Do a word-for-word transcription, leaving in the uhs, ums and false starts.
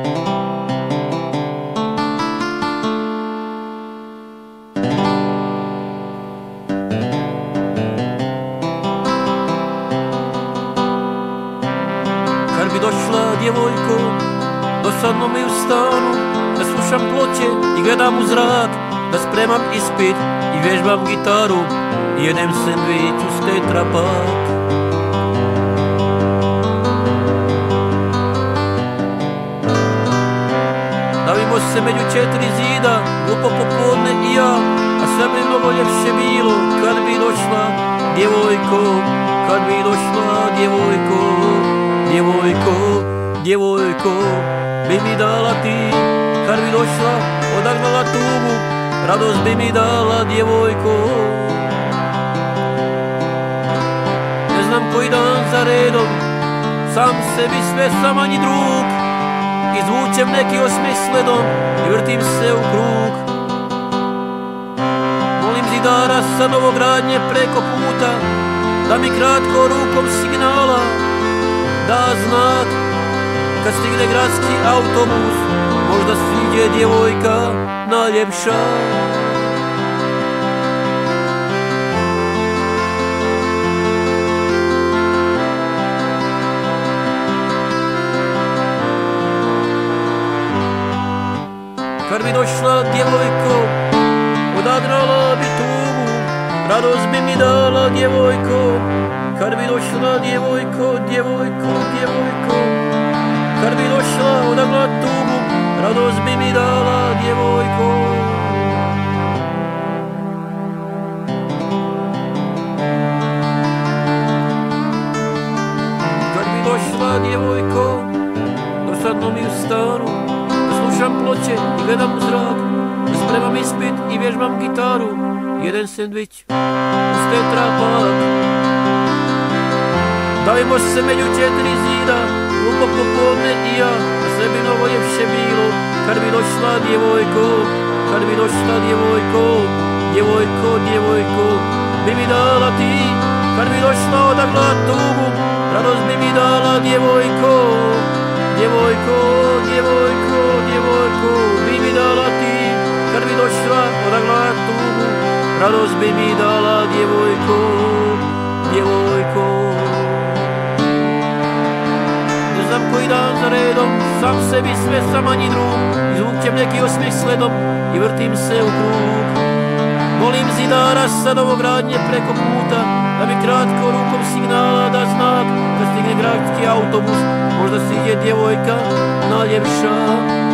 Kad bi došla djevojko dosadno mi u stanu, da slušam ploče i gledam u zrak, da spremam ispit i vježbam gitaru i jedem sendvič uz Tetra Pak. Davimo se među četiri zida, glupo popodne i ja, a sve bi mnogo ljepše bilo kad bi došla djevojko, kad bi došla djevojko, djevojko, djevojko, bi mi dala ti, kad bi došla, odagnala tugu, radost bi mi dala djevojko. Ne znam koji dan za redom, sam sebi sve sam manji drug, izvučem neki osmijeh sledom i vrtim se u krug. Molim zidara sa novogradnje preko puta, da mi kratko rukom signala da znak, kad stigne gradski autobus, možda stiđe djevojka najljepša. Kad bi došla djevojko, odagnala bi tugu, radost bi mi dala djevojko. Kad bi došla djevojko, djevojko, djevojko, kad bi došla, odagnala tugu, radost bi mi dala djevojko. Kad bi došla djevojko, dosadno mi u stanu, da slušam ploče i gledam u zrak, da spremam ispit i vježbam gitaru, jedan sendvič uz Tetra Pak. Davimo se među četiri zida, glupo popodne i ja, a sve bi mnogo ljepše bilo kad bi došla djevojko, kad bi došla djevojko, djevojko, djevojko, bi mi dala ti, kad bi došla odagnala tugu, radost bi mi dala djevojko, djevojko, djevojko, djevojko, bi mi dala ti, kad bi došla odagnala tugu, radost bi mi dala djevojko, djevojko. Ne znam koji dan za redom, sam sebi sve sam manji drug, izvučem neki osmijeh sledom i vrtim se u krug. Molim zidara sa novogradnje preko puta, da mi kratko rukom signala da znak, kad stigne gradski autobus, možda stiđe djevojka najljepša.